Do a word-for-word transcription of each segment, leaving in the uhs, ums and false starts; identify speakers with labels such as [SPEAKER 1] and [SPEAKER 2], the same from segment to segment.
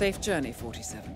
[SPEAKER 1] Safe journey, forty-seven.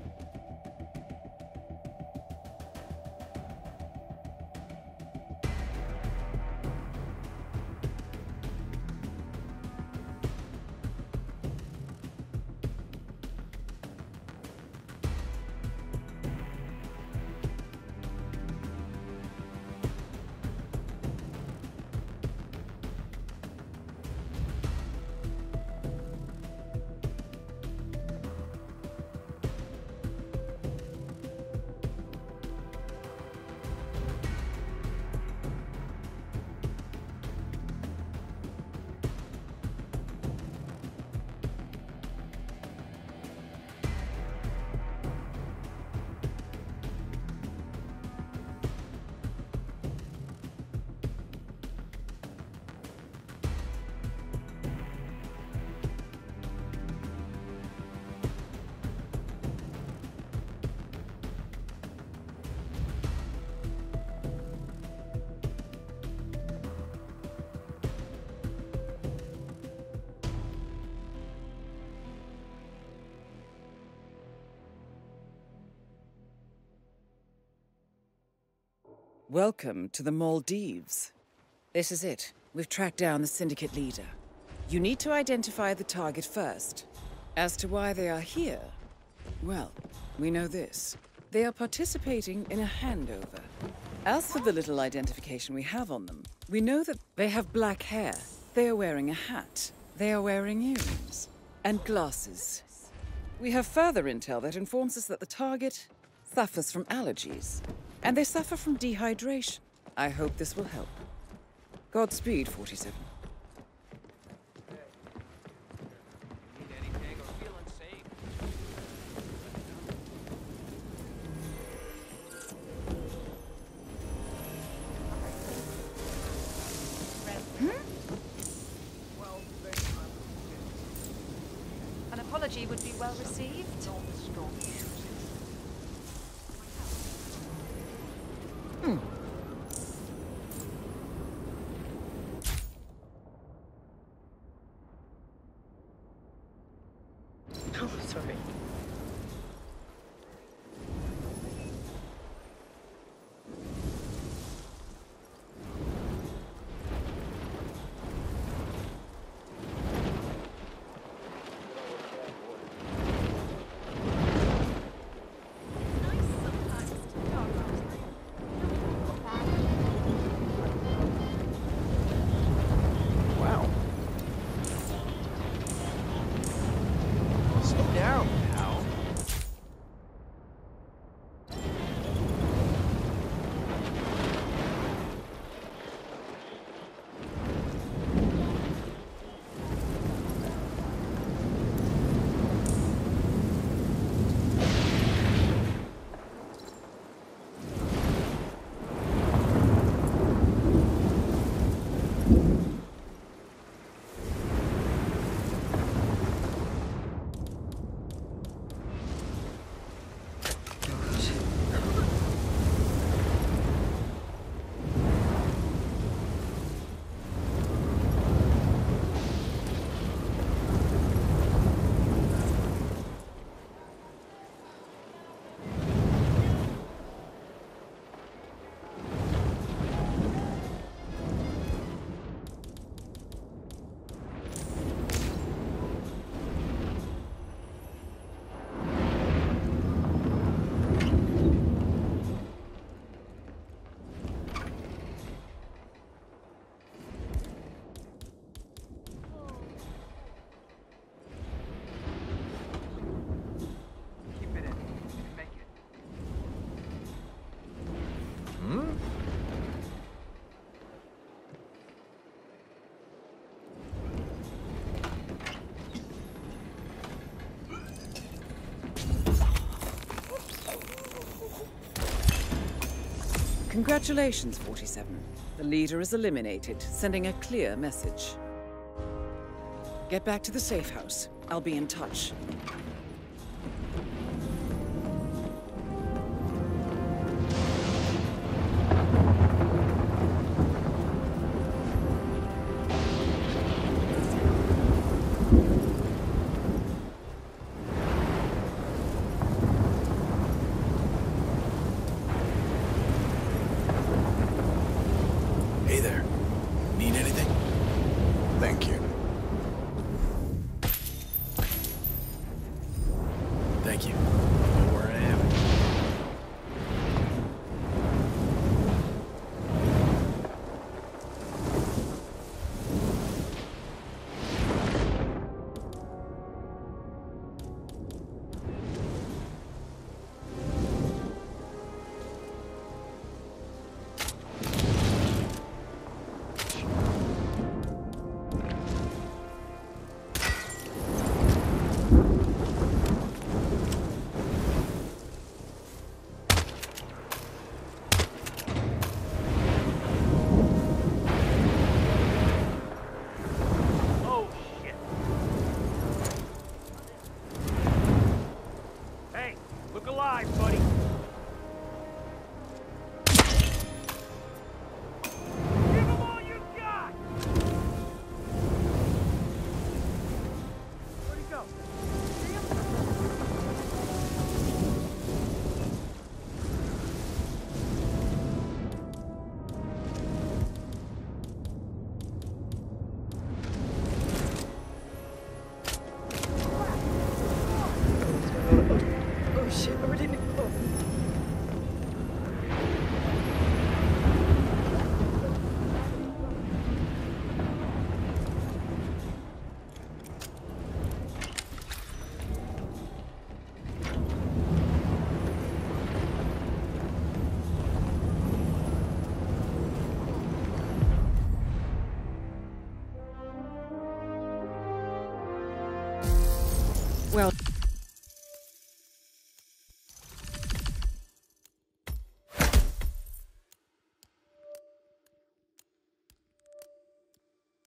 [SPEAKER 1] Welcome to the Maldives. This is it. We've tracked down the Syndicate leader. You need to identify the target first. As to why they are here, well, we know this. They are participating in a handover. As for the little identification we have on them, we know that they have black hair. They are wearing a hat. They are wearing earrings. And glasses. We have further intel that informs us that the target suffers from allergies. And they suffer from dehydration. I hope this will help. Godspeed, forty-seven.
[SPEAKER 2] Hmm? An apology would be well received.
[SPEAKER 1] Hmm.
[SPEAKER 3] Oh, sorry.
[SPEAKER 1] Congratulations, forty-seven. The leader is eliminated, sending a clear message. Get back to the safe house. I'll be in touch.
[SPEAKER 3] alive, buddy. Give him all you got! Where'd he go? See him?
[SPEAKER 1] Oh shit, I didn't... Oh. Well...